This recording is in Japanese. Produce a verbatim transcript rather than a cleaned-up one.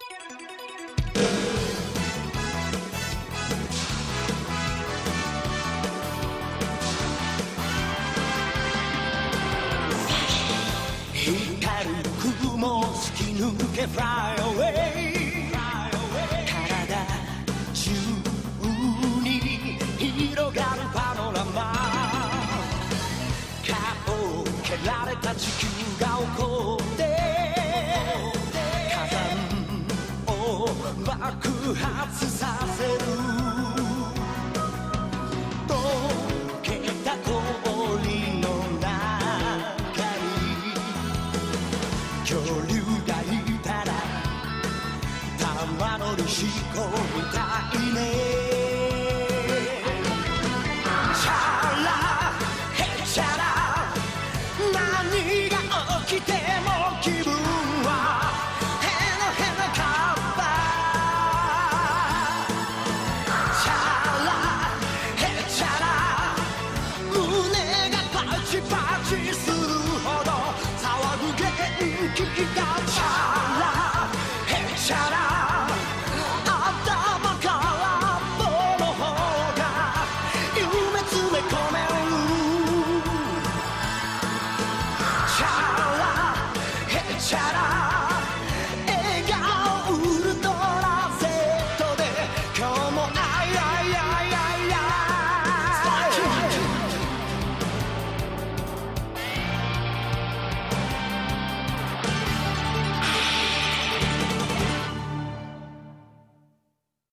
光る雲突き抜け Fly away 体中に広がるパノラマ顔を蹴られた地球が起こって火山を爆発させる溶けた氷の中に恐竜がいたら玉乗り仕込みた